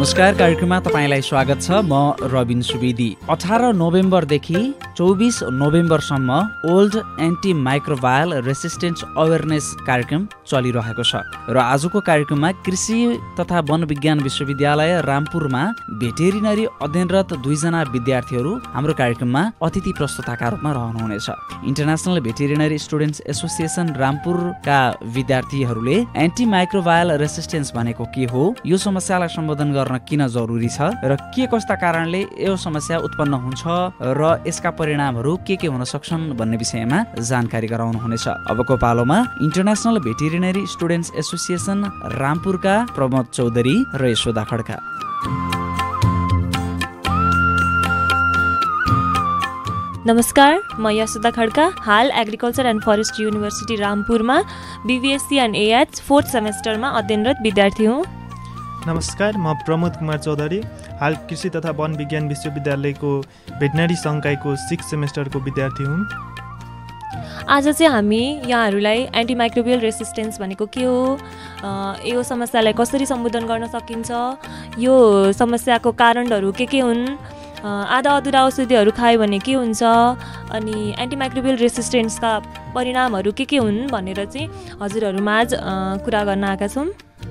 नमस्कार, कार्यक्रममा तपाईलाई स्वागत छ। म रबिन सुवेदी। 18 नोभेम्बरदेखि 24 नोभेम्बरसम्म world antimicrobial resistance awareness कार्यक्रम चलिरहेको छ र आजको कार्यक्रममा कृषि तथा वन विज्ञान विश्वविद्यालय रामपुरमा भेटेरिनरी अध्ययनरत 2 जना विद्यार्थीहरू हाम्रो कार्यक्रममा अतिथि प्रस्तुताका रूपमा रहनुहुनेछ। इन्टरनेसनल भेटेरिनरी स्टुडेन्ट्स एसोसिएसन रामपुरका विद्यार्थीहरूले एन्टी माइक्रोबायल रेसिस्टेन्स भनेको के हो, यो समस्यालाई सम्बोधन गर्न किन जरुरी छ र के कस्ता कारणले यो समस्या उत्पन्न हुन्छ र यसका परिणामहरू के हुन सक्छन् भन्ने विषयमा जानकारी गराउनुहुनेछ। अबको पालोमा इन्टरनेसनल भेटेरिनरी स्टुडेन्ट्स एसोसिएसन रामपुरका प्रमोद चौधरी र यशोदा खड्का। नमस्कार, म यशोदा खड्का। हाल एग्रिकल्चर एन्ड फरेस्ट्री युनिभर्सिटी रामपुरमा BVSC एन्ड AH 4th सेमेस्टरमा अध्ययनरत विद्यार्थी हुँ। नमस्कार, म प्रमोद कुमार चौधरी। हाल कृषि तथा वन विज्ञान विश्वविद्यालयको भेटनरी संकायको 6th सेमेस्टरको विद्यार्थी हुँ। आज चाहिँ हामी यहाँहरूलाई एन्टिमाइक्रोबियल रेसिस्टेन्स भनेको के हो, यो समस्यालाई कसरी सम्बोधन गर्न सकिन्छ, यो समस्याको कारणहरू के हुन्, आधा अधुरा औषधिहरू खायो भने के हुन्छ, अनि एन्टिमाइक्रोबियल रेसिस्टेन्सका परिणामहरू के हुन् भनेर चाहिँ हजुरहरूमाझ कुरा गर्न आएका छौँ।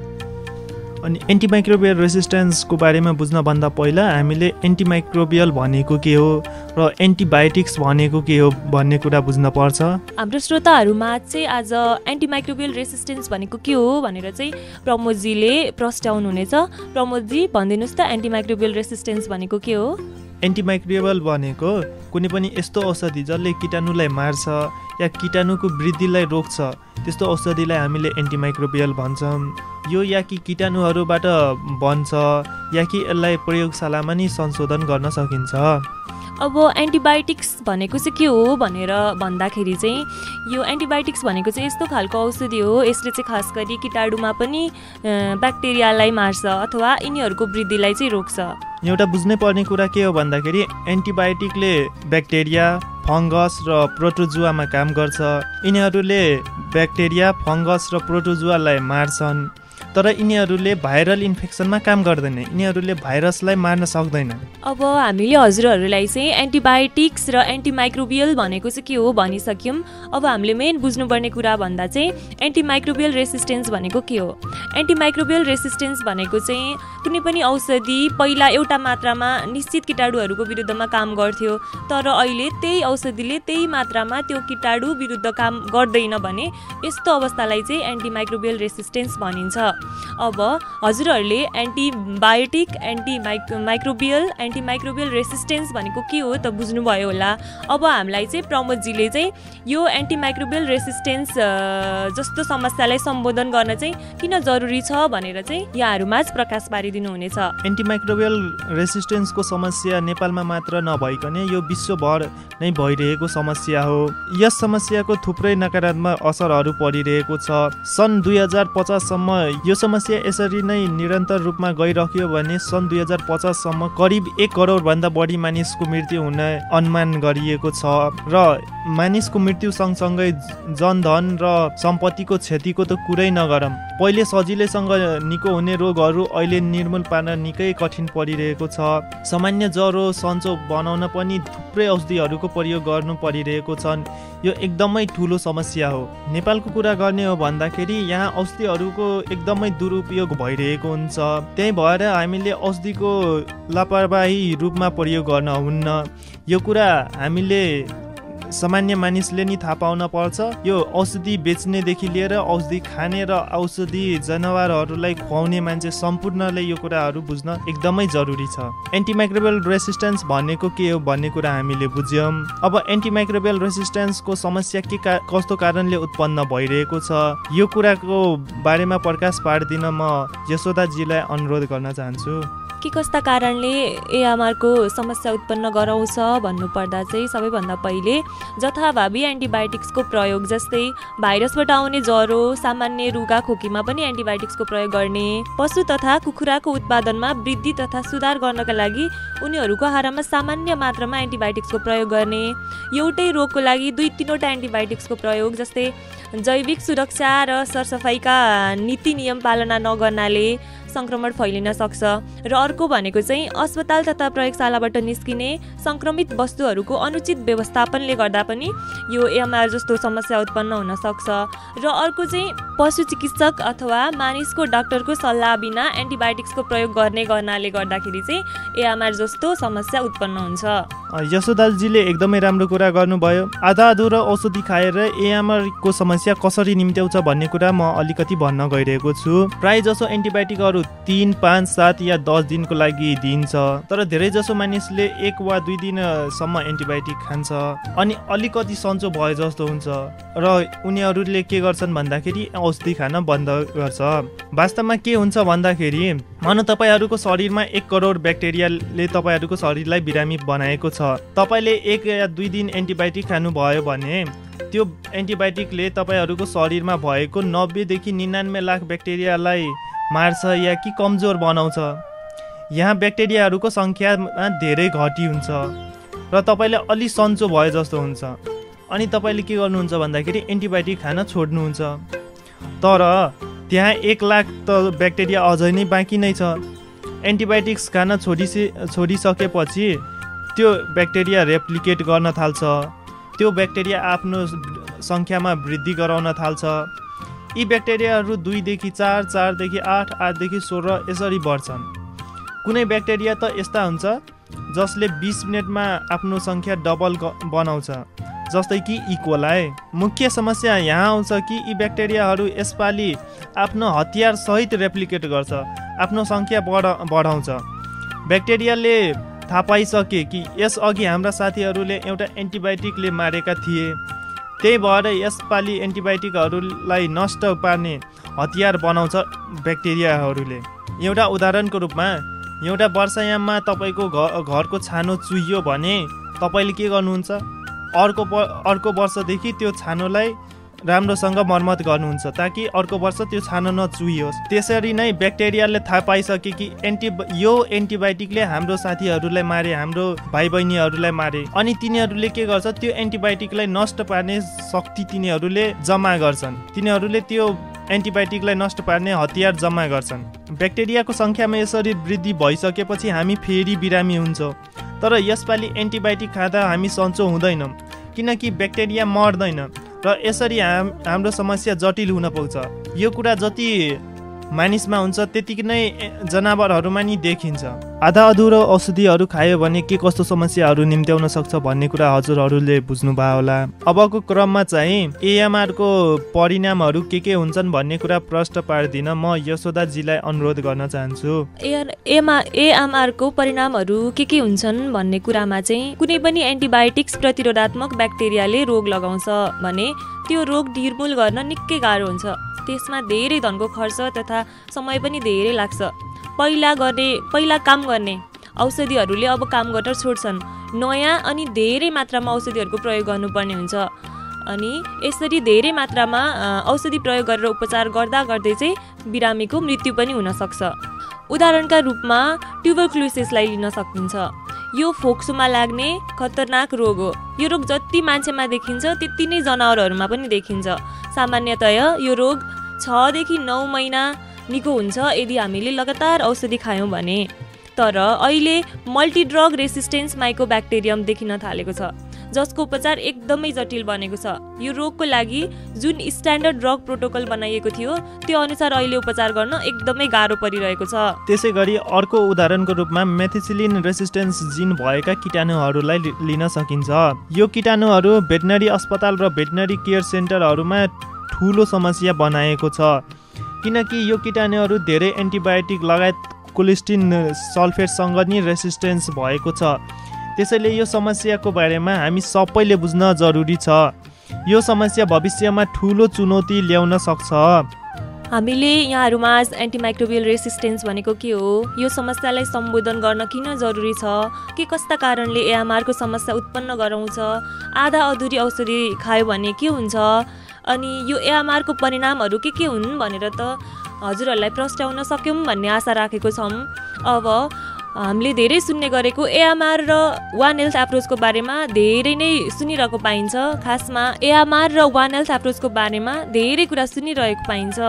अनि एन्टिमाइक्रोबियल रेसिस्टेन्सको बारेमा बुझ्नभन्दा पहिला हामीले एन्टिमाइक्रोबियल भनेको के हो र एन्टिबायोटिक्स भनेको के हो भन्ने कुरा बुझ्नुपर्छ। हाम्रो श्रोताहरूमा चाहिँ आज एन्टिमाइक्रोबियल रेसिस्टेन्स भनेको के हो भनेर चाहिँ प्रमोदजीले प्रस्ट्याउनु हुनेछ। प्रमोदजी, भनिदिनुहोस् त एन्टिमाइक्रोबियल रेसिस्टेन्स भनेको के हो? एन्टिमाइक्रोबियल भनेको कुनै पनि यस्तो औषधि जसले कीटाणुलाई मार्छ या कीटाणुको वृद्धिलाई रोक्छ, त्यस्तो औषधिलाई हामीले एन्टिमाइक्रोबियल भन्छौँ। यो या कि कीटाणुहरूबाट बन्छ या कि यसलाई प्रयोगशालामा नि संशोधन गर्न सकिन्छ। अब एन्टिबायोटिक्स भनेको चाहिँ के हो भनेर भन्दाखेरि चाहिँ यो एन्टिबायोटिक्स भनेको चाहिँ यस्तो खालको औषधि हो, यसले चाहिँ खास गरी कीटाणुमा पनि ब्याक्टेरियालाई मार्छ अथवा यिनीहरूको वृद्धिलाई चाहिँ रोक्छ। एउटा बुझ्नै पर्ने कुरा के हो भन्दाखेरि एन्टिबायोटिकले ब्याक्टेरिया, फङ्गस र प्रोटोजुवामा काम गर्छ। यिनीहरूले ब्याक्टेरिया, फङ्गस र प्रोटोजुवालाई मार्छन्, तर यिनीहरूले भाइरल इन्फेक्सनमा काम गर्दैन, यिनीहरूले भाइरसलाई मार्न सक्दैन। अब हामीले हजुरहरूलाई चाहिँ एन्टिबायोटिक्स र एन्टिमाइक्रोबियल भनेको चाहिँ के हो भनिसक्यौँ। अब हामीले मेन बुझ्नुपर्ने कुरा भन्दा चाहिँ एन्टिमाइक्रोबियल रेसिस्टेन्स भनेको के हो। एन्टिमाइक्रोबियल रेसिस्टेन्स भनेको चाहिँ कुनै पनि औषधि पहिला एउटा मात्रामा निश्चित कीटाणुहरूको विरुद्धमा काम गर्थ्यो, तर अहिले त्यही औषधिले त्यही मात्रामा त्यो कीटाणु विरुद्ध काम गर्दैन भने यस्तो अवस्थालाई चाहिँ एन्टिमाइक्रोबियल रेसिस्टेन्स भनिन्छ। अब हजुरहरूले एन्टिबायोटिक, एन्टिमाइक्रोबियल, एन्टिमाइक्रोबियल रेसिस्टेन्स भनेको के हो त बुझ्नुभयो होला। अब हामीलाई चाहिँ प्रमोदजीले चाहिँ यो एन्टिमाइक्रोबियल रेसिस्टेन्स जस्तो समस्यालाई सम्बोधन गर्न चाहिँ किन जरुरी छ भनेर चाहिँ यहाँहरूमाझ प्रकाश पारिदिनुहुनेछ। एन्टिमाइक्रोबियल रेसिस्टेन्सको समस्या नेपालमा मात्र नभइकन यो विश्वभर नै भइरहेको समस्या हो। यस समस्याको थुप्रै नकारात्मक असरहरू परिरहेको छ। सन् 2050 सम्म यो समस्या यसरी नै निरन्तर रूपमा गइरह्यो भने सन् 2050 सम्म करिब 1 करोड भन्दा बढी मानिसको मृत्यु हुने अनुमान गरिएको छ र मानिसको मृत्यु सँगसँगै जनधन र सम्पत्तिको क्षतिको त कुरै नगरौँ। पहिले सजिलैसँग निको हुने रोगहरू अहिले निर्मूल पार्न निकै कठिन परिरहेको छ। सामान्य ज्वरो सन्चो बनाउन पनि थुप्रै औषधिहरूको प्रयोग गर्नु परिरहेको छन्। यो एकदमै ठुलो समस्या हो। नेपालको कुरा गर्ने हो भन्दाखेरि यहाँ औषधिहरूको एकदमै दुरुपयोग भइरहेको हुन्छ। त्यही भएर हामीले औषधिको लापरवाही रूपमा प्रयोग गर्न हुन्न। यो कुरा हामीले सामान्य मानिसले नि थाहा पाउन पर्छ। यो औषधि बेच्नेदेखि लिएर औषधि खाने र औषधि जनावरहरूलाई खुवाउने मान्छे सम्पूर्णले यो कुराहरू बुझ्न एकदमै जरुरी छ। एन्टिमाइक्रोबियल रेसिस्टेन्स भनेको के हो भन्ने कुरा हामीले बुझ्यौँ। अब एन्टिमाइक्रोबियल रेसिस्टेन्सको समस्या कस्तो कारणले उत्पन्न भइरहेको छ यो कुराको बारेमा प्रकाश पार्दिन म यशोदाजीलाई अनुरोध गर्न चाहन्छु। के कस्ता कारणले एएमआरको समस्या उत्पन्न गराउँछ भन्नुपर्दा चाहिँ सबैभन्दा पहिले जथाभावी एन्टिबायोटिक्सको प्रयोग, जस्तै भाइरसबाट आउने ज्वरो, सामान्य रुगा खोकीमा पनि एन्टिबायोटिक्सको प्रयोग गर्ने, पशु तथा कुखुराको उत्पादनमा वृद्धि तथा सुधार गर्नका लागि उनीहरूको आहारमा सामान्य मात्रामा एन्टिबायोटिक्सको प्रयोग गर्ने, एउटै रोगको लागि 2-3वटा एन्टिबायोटिक्सको प्रयोग, जस्तै जैविक सुरक्षा र सरसफाइका नीति नियम पालना नगर्नाले सङ्क्रमण फैलिन सक्छ। र अर्को भनेको चाहिँ अस्पताल तथा प्रयोगशालाबाट निस्किने सङ्क्रमित वस्तुहरूको अनुचित व्यवस्थापनले गर्दा पनि यो एएमआर जस्तो समस्या उत्पन्न हुन सक्छ। र अर्को चाहिँ पशु चिकित्सक अथवा मानिसको डाक्टरको सल्लाह बिना एन्टिबायोटिक्सको प्रयोग गर्नाले गर्दाखेरि चाहिँ एएमआर जस्तो समस्या उत्पन्न हुन्छ। यशोदाजीले एकदमै राम्रो कुरा गर्नुभयो। आधा अधुरो औषधि खाएर एएमआरको समस्या कसरी निम्त्याउँछ भन्ने कुरा म अलिकति भन्न गइरहेको छु। प्राय जसो एन्टिबायोटिकहरू 3, 5, 7 या 10 दिनको लागि दिइन्छ, तर धेरै जसो मानिसले 1 वा 2 दिनसम्म एन्टिबायोटिक खान्छ अनि अलिकति सन्चो भए जस्तो हुन्छ र उनीहरूले के गर्छन् भन्दाखेरि औषधि खान बन्द गर्छ। वास्तवमा के हुन्छ भन्दाखेरि मानौ तपाईँहरूको शरीरमा 1 करोड ब्याक्टेरियाले तपाईँहरूको शरीरलाई बिरामी बनाएको छ। तपाईँले 1 या 2 दिन एन्टिबायोटिक खानुभयो भने त्यो एन्टिबायोटिकले तपाईँहरूको शरीरमा भएको 90 देखि 99 लाख ब्याक्टेरियालाई मार्छ या कि कमजोर बनाउँछ। यहाँ ब्याक्टेरियाहरूको सङ्ख्यामा धेरै घटी हुन्छ र तपाईँले अलि सन्चो भए जस्तो हुन्छ। अनि तपाईँले के गर्नुहुन्छ भन्दाखेरि एन्टिबायोटिक खान छोड्नुहुन्छ, तर त्यहाँ 1 लाख त ब्याक्टेरिया अझै नै बाँकी नै छ। एन्टिबायोटिक्स खान छोडिसकेपछि त्यो ब्याक्टेरिया रेप्लिकेट गर्न थाल्छ, त्यो ब्याक्टेरिया आफ्नो सङ्ख्यामा वृद्धि गराउन थाल्छ। यी ब्याक्टेरियाहरू 2 देखि 4, 4 देखि 8, 8 देखि 16 यसरी बढ्छन्। कुनै ब्याक्टेरिया त यस्ता हुन्छ जसले 20 मिनटमा आफ्नो सङ्ख्या डबल बनाउँछ, जस्तै कि इकोलाई। मुख्य समस्या यहाँ आउँछ कि यी ब्याक्टेरियाहरू यसपालि आफ्नो हतियार सहित रेप्लिकेट गर्छ, आफ्नो सङ्ख्या बढाउँछ। ब्याक्टेरियाले थाहा पाइसके कि यसअघि हाम्रा साथीहरूले एउटा एन्टिबायोटिकले मारेका थिए, त्यही भएर यसपालि एन्टिबायोटिकहरूलाई नष्ट पार्ने हतियार बनाउँछ ब्याक्टेरियाहरूले। एउटा उदाहरणको रूपमा एउटा वर्षायाममा तपाईँको घरको छानो चुहियो भने तपाईँले के गर्नुहुन्छ? अर्को वर्षदेखि त्यो छानोलाई राम्रोसँग मर्मत गर्नुहुन्छ ताकि अर्को वर्ष त्यो छानो नचुहियोस्। त्यसरी नै ब्याक्टेरियाले थाहा पाइसके कि यो एन्टिबायोटिकले हाम्रो साथीहरूलाई मारे, हाम्रो भाइ बहिनीहरूलाई मारे, अनि तिनीहरूले के गर्छ? त्यो एन्टिबायोटिकलाई नष्ट पार्ने शक्ति तिनीहरूले जम्मा गर्छन्। तिनीहरूले त्यो एन्टिबायोटिकलाई नष्ट पार्ने हतियार जम्मा गर्छन्। ब्याक्टेरियाको सङ्ख्यामा यसरी वृद्धि भइसकेपछि हामी फेरि बिरामी हुन्छौँ। तर यसपालि एन्टिबायोटिक खाँदा हामी सन्चो हुँदैनौँ किनकि ब्याक्टेरिया मर्दैन र यसरी हाम्रो समस्या जटिल हुन पुग्छ। यो कुरा जति मानिसमा हुन्छ त्यतिकै नै जनावरहरूमा नि देखिन्छ। आधा अधुरो औषधिहरू खायो भने के कस्तो समस्याहरू निम्त्याउन सक्छ भन्ने कुरा हजुरहरूले बुझ्नुभयो होला। अबको क्रममा चाहिँ एएमआरको परिणामहरू के हुन्छन् भन्ने कुरा प्रश्न पार्दिन म यशोदाजीलाई अनुरोध गर्न चाहन्छु। एएमआरको परिणामहरू के हुन्छन् भन्ने कुरामा चाहिँ कुनै पनि एन्टिबायोटिक्स प्रतिरोधात्मक ब्याक्टेरियाले रोग लगाउँछ भने त्यो रोग निर्मूल गर्न निकै गाह्रो हुन्छ। त्यसमा धेरै धनको खर्च तथा समय पनि धेरै लाग्छ। पहिला काम गर्ने औषधिहरूले अब काम गर्न छोड्छन्। नयाँ अनि धेरै मात्रामा औषधिहरूको प्रयोग गर्नुपर्ने हुन्छ अनि यसरी धेरै मात्रामा औषधि प्रयोग गरेर उपचार गर्दा गर्दै चाहिँ बिरामीको मृत्यु पनि हुन सक्छ। उदाहरणका रूपमा ट्युबरक्युलोसिसलाई लिन सकिन्छ। यो फोक्सोमा लाग्ने खतरनाक रोग हो। यो रोग जति मान्छेमा देखिन्छ त्यति नै जनावरहरूमा पनि देखिन्छ। सामान्यतया यो रोग 6 देखि 9 महिना निको हुन्छ यदि हामीले लगातार औषधि खायौँ भने। तर अहिले मल्टिड्रग रेसिस्टेन्स माइकोब्याक्टेरियम देखिन थालेको छ जसको उपचार एकदमै जटिल बनेको छ। यो रोगको लागि जुन स्ट्यान्डर्ड ड्रग प्रोटोकल बनाइएको थियो त्यो अनुसार अहिले उपचार गर्न एकदमै गाह्रो परिरहेको छ। त्यसै गरी अर्को उदाहरणको रूपमा मेथिसिलिन रेसिस्टेन्स जिन भएका कीटाणुहरूलाई लिन सकिन्छ। यो कीटाणुहरू भेटनरी अस्पताल र भेटनरी केयर सेन्टरहरूमा ठुलो समस्या बनाएको छ किनकि यो कीटाणुहरू धेरै एन्टिबायोटिक लगायत कोलेस्टिन सल्फेटसँग नि रेसिस्टेन्स भएको छ। त्यसैले यो समस्याको बारेमा हामी सबैले बुझ्न जरुरी छ। यो समस्या भविष्यमा ठुलो चुनौती ल्याउन सक्छ। हामीले यहाँहरूमा एन्टिमाइक्रोबियल रेसिस्टेन्स भनेको के हो, यो समस्यालाई सम्बोधन गर्न किन जरुरी छ, के कस्ता कारणले एएमआरको समस्या उत्पन्न गराउँछ, आधा अधुरी औषधि खायो भने के हुन्छ, अनि यो एएमआरको परिणामहरू के हुन् भनेर त हजुरहरूलाई प्रस्ट्याउन सक्यौँ भन्ने आशा राखेको छौँ। अब हामीले धेरै सुन्ने गरेको एएमआर र वान हेल्थ एप्रोचको बारेमा धेरै नै सुनिरहेको पाइन्छ। खासमा एएमआर र वान हेल्थ एप्रोचको बारेमा धेरै कुरा सुनिरहेको पाइन्छ।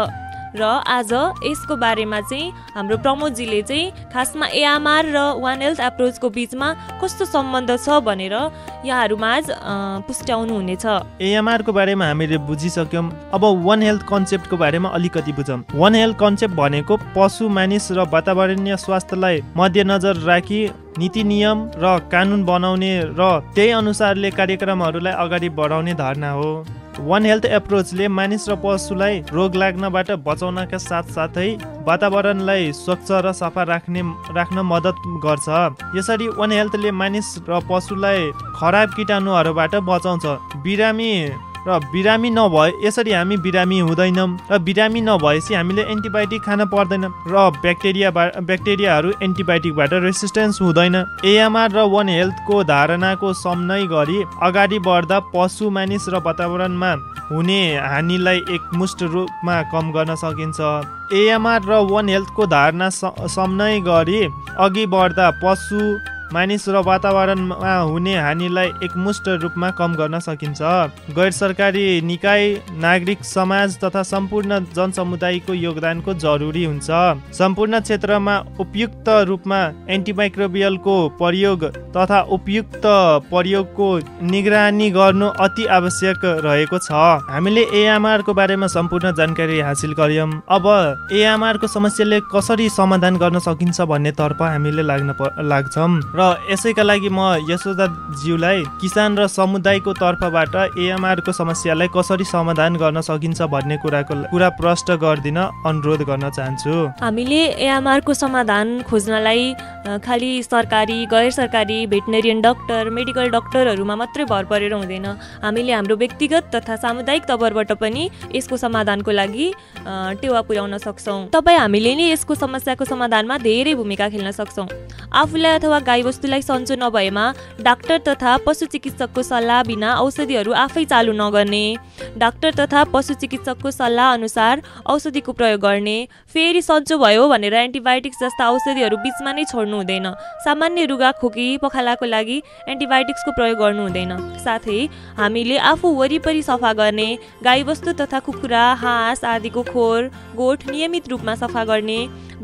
र आज यसको बारेमा चाहिँ हाम्रो प्रमोदजीले चाहिँ खासमा एएमआर र वान हेल्थ एप्रोचको बिचमा कस्तो सम्बन्ध छ भनेर यहाँहरूमाझ पुस्ट्याउनु हुनेछ। एएमआरको बारेमा हामीले बुझिसक्यौँ, अब वान हेल्थ कन्सेप्टको बारेमा अलिकति बुझौँ। वान हेल्थ कन्सेप्ट भनेको पशु, मानिस र वातावरणीय स्वास्थ्यलाई मध्यनजर राखी नीति नियम र कानुन बनाउने र त्यही अनुसारले कार्यक्रमहरूलाई अगाडि बढाउने धारणा हो। वान हेल्थ एप्रोचले मानिस र पशुलाई रोग लाग्नबाट बचाउनका साथसाथै वातावरणलाई स्वच्छ र सफा राख्न मद्दत गर्छ। यसरी वान हेल्थले मानिस र पशुलाई खराब कीटाणुहरूबाट बचाउँछ। बिरामी नभए यसरी हामी बिरामी हुँदैनौँ र बिरामी नभएपछि हामीले एन्टिबायोटिक खान पर्दैन र ब्याक्टेरियाहरू एन्टिबायोटिकबाट रेसिस्टेन्स हुँदैन। एएमआर र वान हेल्थको धारणाको समन्वय गरी अगाडि बढ्दा पशु, मानिस र वातावरणमा हुने हानिलाई एकमुष्ट रूपमा कम गर्न सकिन्छ। एएमआर र वान हेल्थको धारणा समन्वय गरी अघि बढ्दा पशु, मानिस र वातावरणमा हुने हानिलाई एकमुष्ट रूपमा कम गर्न सकिन्छ। गैर सरकारी निकाय, नागरिक समाज तथा सम्पूर्ण जनसमुदायको योगदानको जरुरी हुन्छ। सम्पूर्ण क्षेत्रमा उपयुक्त रूपमा एन्टिमाइक्रोबियलको प्रयोग तथा उपयुक्त प्रयोगको निगरानी गर्नु अति आवश्यक रहेको छ। हामीले एएमआरको बारेमा सम्पूर्ण जानकारी हासिल गर्यौँ। अब एएमआरको समस्याले कसरी समाधान गर्न सकिन्छ भन्नेतर्फ हामीले लाग्छौँ र यसैका लागि म यशोदाज्यूलाई किसान र समुदायको तर्फबाट एएमआरको समस्यालाई कसरी समाधान गर्न सकिन्छ भन्ने कुरा प्रष्ट गरिदिन अनुरोध गर्न चाहन्छु। हामीले एएमआरको समाधान खोज्नलाई खालि सरकारी, गैर सरकारी भेटनेरियन डाक्टर, मेडिकल डाक्टरहरूमा मात्रै भर परेर हुँदैन। हामीले हाम्रो व्यक्तिगत तथा सामुदायिक तवरबाट पनि यसको समाधानको लागि टेवा पुर्याउन सक्छौँ। तपाईँ हामीले नै यसको समस्याको समाधानमा धेरै भूमिका खेल्न सक्छौँ। आफूलाई अथवा गाईवस्तुलाई सन्चो नभएमा डाक्टर तथा पशु चिकित्सकको सल्लाह बिना औषधिहरू आफै चालु नगर्ने, डाक्टर तथा पशु चिकित्सकको सल्लाह अनुसार औषधिको प्रयोग गर्ने, फेरि सन्चो भयो भनेर एन्टिबायोटिक्स जस्ता औषधिहरू बिचमा नै छोड्नु हुँदैन। सामान्य रुगा, खोकी, पखालाको लागि एन्टिबायोटिक्सको प्रयोग गर्नु हुँदैन। साथै हामीले आफू वरिपरि सफा गर्ने, गाईवस्तु तथा कुखुरा, हाँस आदिको खोर, गोठ नियमित रूपमा सफा गर्ने,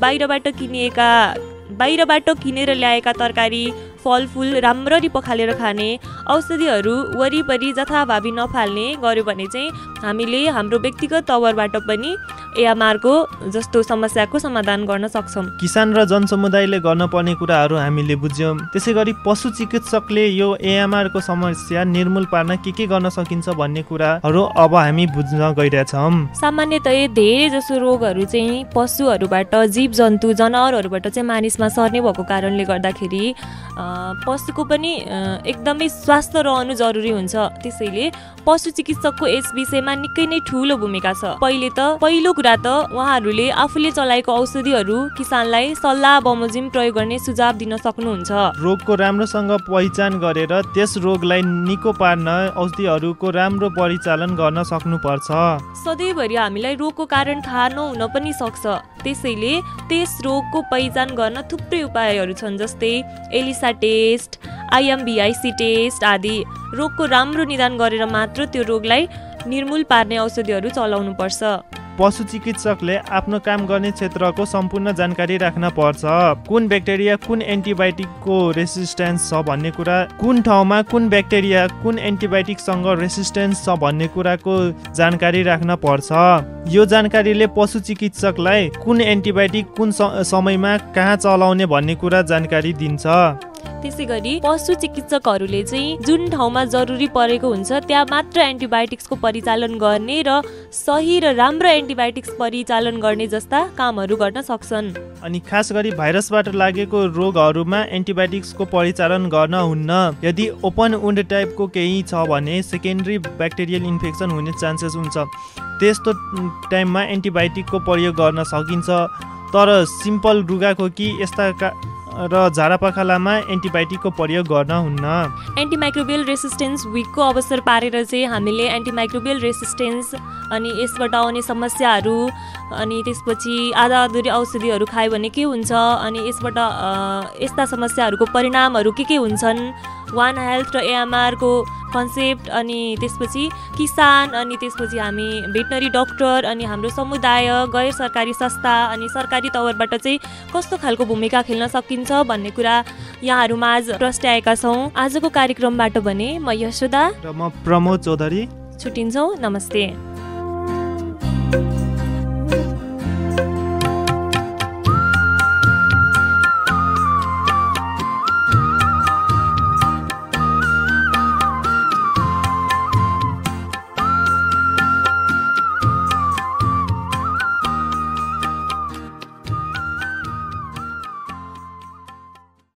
बाहिरबाट किनेर ल्याएका तरकारी, फलफुल राम्ररी पखालेर खाने, औषधिहरू वरिपरि जथाभावी नफाल्ने गर्यो भने चाहिँ हामीले हाम्रो व्यक्तिगत तवरबाट पनि एएमआरको जस्तो समस्याको समाधान गर्न सक्छौँ। किसान र जनसमुदायले गर्न पर्ने कुराहरू हामीले बुझ्यौँ। त्यसै गरी पशु चिकित्सकले यो एएमआरको समस्या निर्मूल पार्न के गर्न सकिन्छ भन्ने कुराहरू अब हामी बुझ्न गइरहेछौँ। सामान्यतया धेरै जसो रोगहरू चाहिँ पशुहरूबाट, जीव जन्तु, जनावरहरूबाट चाहिँ मानिसमा सर्ने भएको कारणले गर्दाखेरि पशुको पनि एकदमै स्वास्थ्य रहनु जरुरी हुन्छ। त्यसैले पशु चिकित्सकको यस विषयमा निकै नै ठुलो भूमिका छ। पहिलो कुरा त उहाँहरूले आफूले चलाएको औषधिहरू किसानलाई सल्लाह बमोजिम प्रयोग गर्ने सुझाव दिन सक्नुहुन्छ। रोगको राम्रोसँग पहिचान गरेर त्यस रोगलाई निको पार्न औषधिहरूको राम्रो परिचालन गर्न सक्नुपर्छ। सधैँभरि हामीलाई रोगको कारण थाहा नहुन पनि सक्छ। त्यसैले त्यस रोगको पहिचान गर्न थुप्रै उपायहरू छन्, जस्तै एलिसा टेस्ट, IMBIC टेस्ट आदि। रोगको राम्रो निदान गरेर मात्र त्यो रोगलाई निर्मूल पार्ने औषधिहरू चलाउनु पर्छ। पशु चिकित्सकले आफ्नो काम गर्ने क्षेत्रको सम्पूर्ण जानकारी राख्न पर्छ। कुन ब्याक्टेरिया कुन एन्टिबायोटिकको रेसिस्टेन्स छ भन्ने कुरा, कुन ठाउँमा कुन ब्याक्टेरिया कुन एन्टिबायोटिकसँग रेसिस्टेन्स छ भन्ने कुराको जानकारी राख्न पर्छ। यो जानकारीले पशु चिकित्सकलाई कुन एन्टिबायोटिक कुन समयमा कहाँ चलाउने भन्ने कुरा जानकारी दिन्छ। त्यसै गरी पशु चिकित्सकहरूले चाहिँ जुन ठाउँमा जरुरी परेको हुन्छ त्यहाँ मात्र एन्टिबायोटिक्सको परिचालन गर्ने र सही र राम्रो एन्टिबायोटिक्स परिचालन गर्ने जस्ता कामहरू गर्न सक्छन्। अनि खास गरी भाइरसबाट लागेको रोगहरूमा एन्टिबायोटिक्सको परिचालन गर्न हुन्न। यदि ओपन वुन्ड टाइपको केही छ भने सेकेन्डरी ब्याक्टेरियल इन्फेक्सन हुने चान्सेस हुन्छ। त्यस्तो टाइममा एन्टिबायोटिकको प्रयोग गर्न सकिन्छ, तर सिम्पल रुगाखोकी यस्ता र झाडापखालामा एन्टिबायोटिकको प्रयोग गर्न हुन्न। एन्टिमाइक्रोबियल रेसिस्टेन्स विकको अवसर पारेर चाहिँ हामीले एन्टिमाइक्रोबियल रेसिस्टेन्स अनि यसबाट आउने समस्याहरू, अनि त्यसपछि आधा अधुरी औषधिहरू खायो भने के हुन्छ, अनि यसबाट यस्ता समस्याहरूको परिणामहरू के हुन्छन् वान हेल्थ र एएमआरको कन्सेप्ट, अनि त्यसपछि किसान, अनि त्यसपछि हामी भेटनरी डक्टर, अनि हाम्रो समुदाय, गैर सरकारी संस्था अनि सरकारी तवरबाट चाहिँ कस्तो खालको भूमिका खेल्न सकिन्छ भन्ने कुरा यहाँहरूमा आज प्रस्ट्याएका छौँ। आजको कार्यक्रमबाट भने म यशोदा र म प्रमोद चौधरी छुट्टिन्छौँ। नमस्ते।